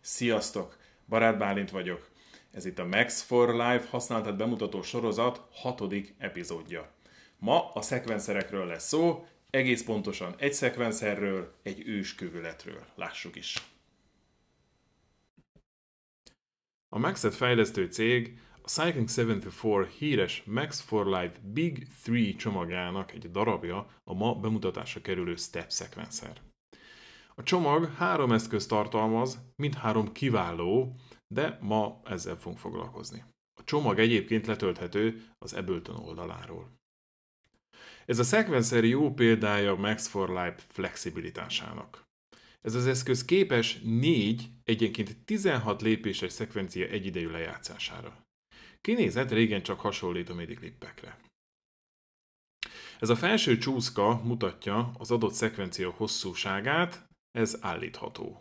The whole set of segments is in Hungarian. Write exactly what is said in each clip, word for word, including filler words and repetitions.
Sziasztok! Barát Bálint vagyok. Ez itt a Max for Life használatát bemutató sorozat hatodik epizódja. Ma a szekvenszerekről lesz szó, egész pontosan egy szekvenszerről, egy őskövületről. Lássuk is. A Maxet fejlesztő cég a Cycling hetvennégy híres Max for Life Big három csomagának egy darabja a ma bemutatásra kerülő Step szekvenszer. A csomag három eszközt tartalmaz, mindhárom kiváló, de ma ezzel fogunk foglalkozni. A csomag egyébként letölthető az Ableton oldaláról. Ez a szekvenszer jó példája a Max for Life flexibilitásának. Ez az eszköz képes négy, egyenként tizenhat lépéses szekvencia egyidejű lejátszására. Kinézet régen csak hasonlít a MIDI klippekre. Ez a felső csúszka mutatja az adott szekvencia hosszúságát, ez állítható.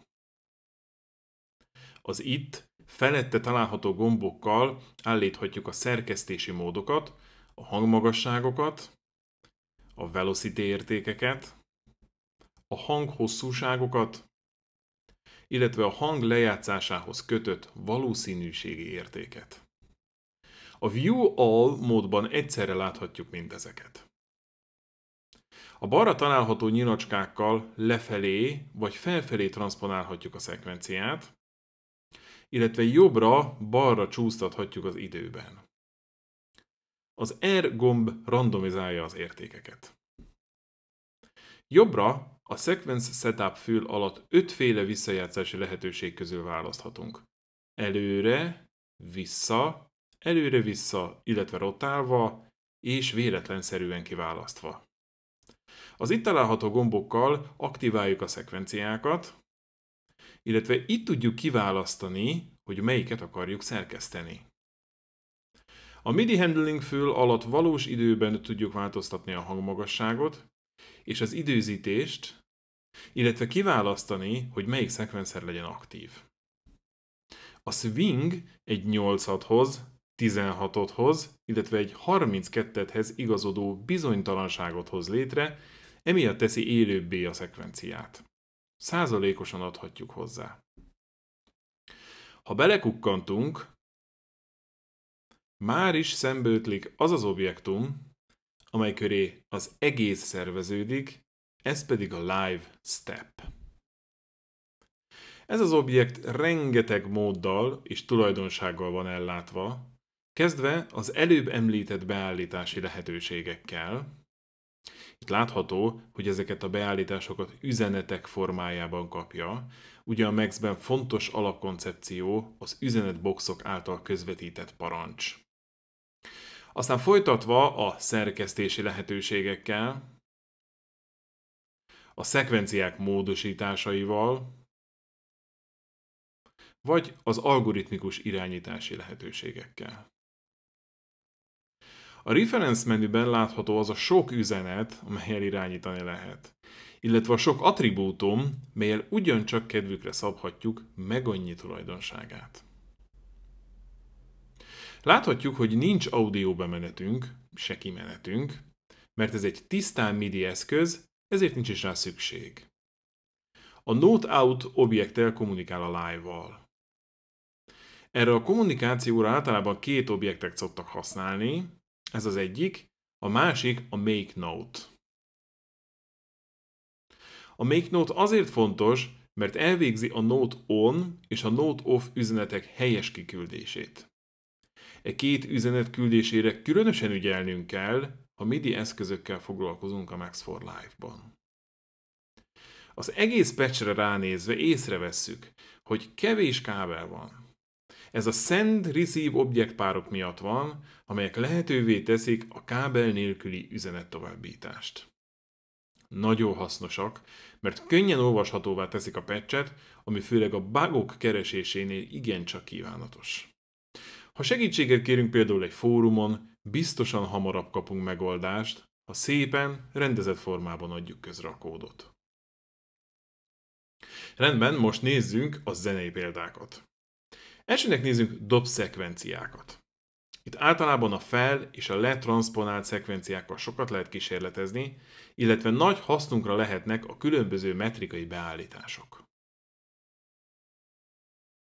Az itt felette található gombokkal állíthatjuk a szerkesztési módokat, a hangmagasságokat, a velocity értékeket, a hang hosszúságokat, illetve a hang lejátszásához kötött valószínűségi értéket. A View All módban egyszerre láthatjuk mindezeket. A balra található nyilacskákkal lefelé vagy felfelé transzponálhatjuk a szekvenciát, illetve jobbra-balra csúsztathatjuk az időben. Az R gomb randomizálja az értékeket. Jobbra a Sequence Setup fül alatt ötféle visszajátszási lehetőség közül választhatunk. Előre, vissza, előre-vissza, illetve rotálva és véletlenszerűen kiválasztva. Az itt található gombokkal aktiváljuk a szekvenciákat, illetve itt tudjuk kiválasztani, hogy melyiket akarjuk szerkeszteni. A MIDI handling fül alatt valós időben tudjuk változtatni a hangmagasságot és az időzítést, illetve kiválasztani, hogy melyik szekvenszer legyen aktív. A swing egy nyolcadhoz, tizenhatodhoz, illetve egy harminckettőhez igazodó bizonytalanságot hoz létre, emiatt teszi élőbbé a szekvenciát. Százalékosan adhatjuk hozzá. Ha belekukkantunk, már is szembeötlik az az objektum, amely köré az egész szerveződik, ez pedig a Live Step. Ez az objekt rengeteg móddal és tulajdonsággal van ellátva, kezdve az előbb említett beállítási lehetőségekkel. Itt látható, hogy ezeket a beállításokat üzenetek formájában kapja, ugye a Maxben fontos alapkoncepció az üzenetboxok által közvetített parancs. Aztán folytatva a szerkesztési lehetőségekkel, a szekvenciák módosításaival, vagy az algoritmikus irányítási lehetőségekkel. A reference menüben látható az a sok üzenet, amellyel irányítani lehet, illetve a sok attribútum, melyel ugyancsak kedvükre szabhatjuk meg annyi tulajdonságát. Láthatjuk, hogy nincs audio bemenetünk, se kimenetünk, mert ez egy tisztán MIDI eszköz, ezért nincs is rá szükség. A Note Out objekttel kommunikál a live-val. Erre a kommunikációra általában két objektet szoktak használni, ez az egyik, a másik a Make Note. A Make Note azért fontos, mert elvégzi a Note On és a Note Off üzenetek helyes kiküldését. E két üzenet küldésére különösen ügyelnünk kell, ha MIDI eszközökkel foglalkozunk a Max for Life-ban. Az egész patchre ránézve észrevesszük, hogy kevés kábel van. Ez a Send-Receive objektpárok miatt van, amelyek lehetővé teszik a kábel nélküli üzenettovábbítást. Nagyon hasznosak, mert könnyen olvashatóvá teszik a patchet, ami főleg a bugok keresésénél igencsak kívánatos. Ha segítséget kérünk például egy fórumon, biztosan hamarabb kapunk megoldást, ha szépen, rendezett formában adjuk közre a kódot. Rendben, most nézzünk a zenei példákat. Elsőnek nézzünk dobszekvenciákat. Itt általában a fel- és a letranszponált szekvenciákkal sokat lehet kísérletezni, illetve nagy hasznunkra lehetnek a különböző metrikai beállítások.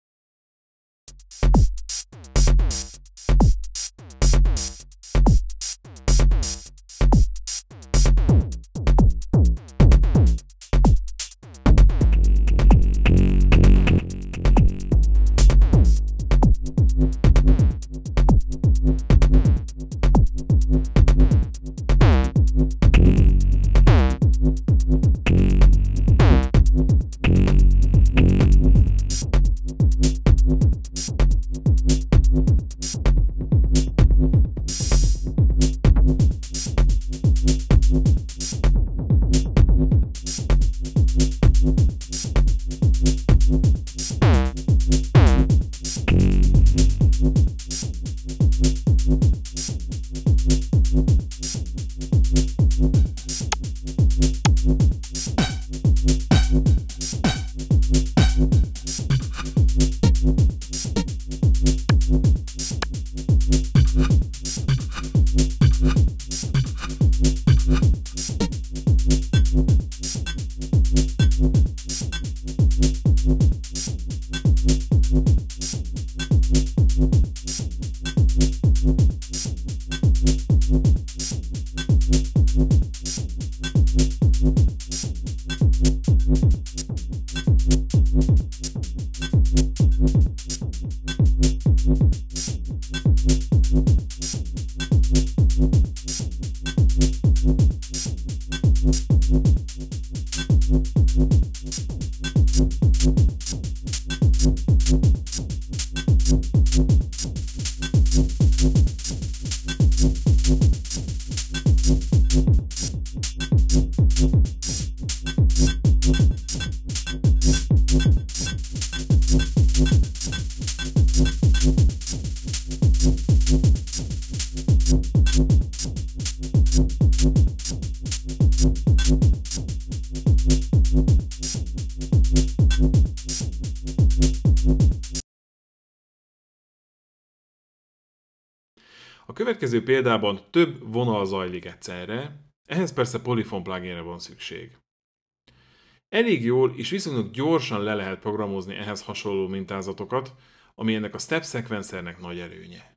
A következő példában több vonal zajlik egyszerre, ehhez persze Polyphony pluginre van szükség. Elég jól és viszonylag gyorsan le lehet programozni ehhez hasonló mintázatokat, ami ennek a step sequencernek nagy előnye.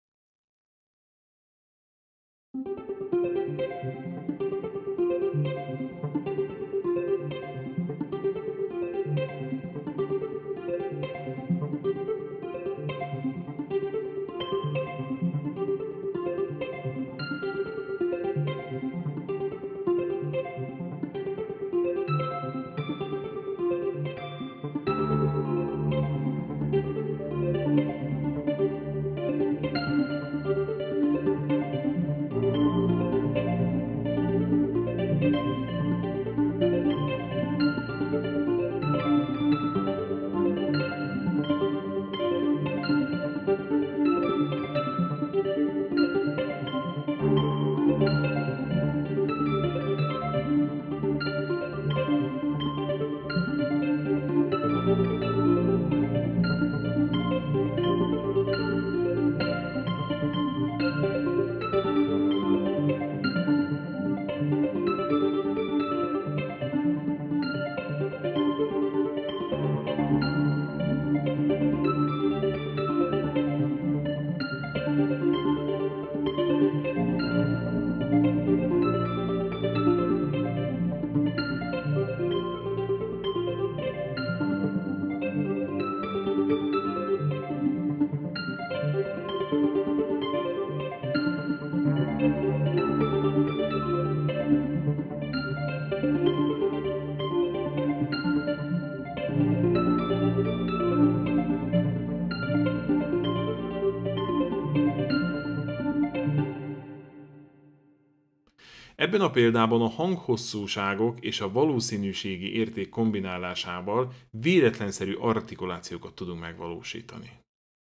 Ebben a példában a hanghosszúságok és a valószínűségi érték kombinálásával véletlenszerű artikulációkat tudunk megvalósítani.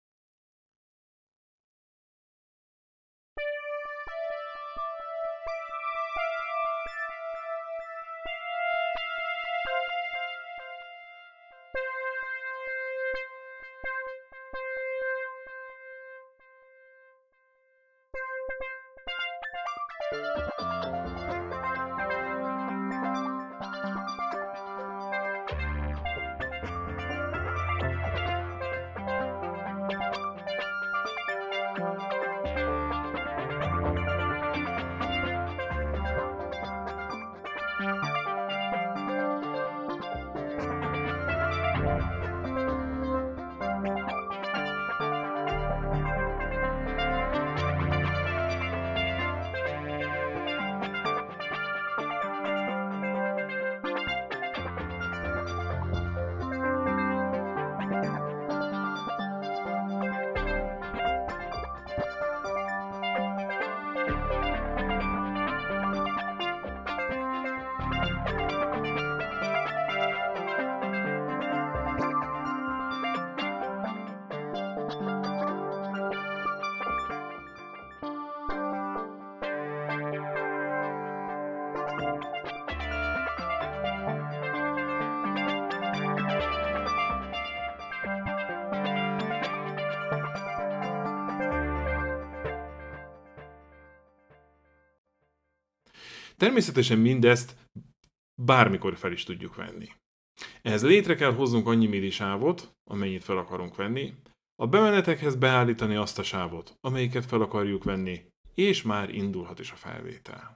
Természetesen mindezt bármikor fel is tudjuk venni. Ehhez létre kell hoznunk annyi millisávot, amennyit fel akarunk venni, a bemenetekhez beállítani azt a sávot, amelyiket fel akarjuk venni, és már indulhat is a felvétel.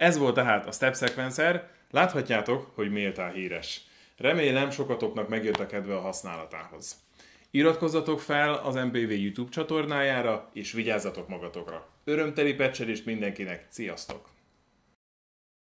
Ez volt tehát a Step Sequencer, láthatjátok, hogy méltán híres. Remélem sokatoknak megjött a kedve a használatához. Iratkozzatok fel az em pé vé YouTube csatornájára, és vigyázzatok magatokra. Örömteli pecselést mindenkinek, sziasztok!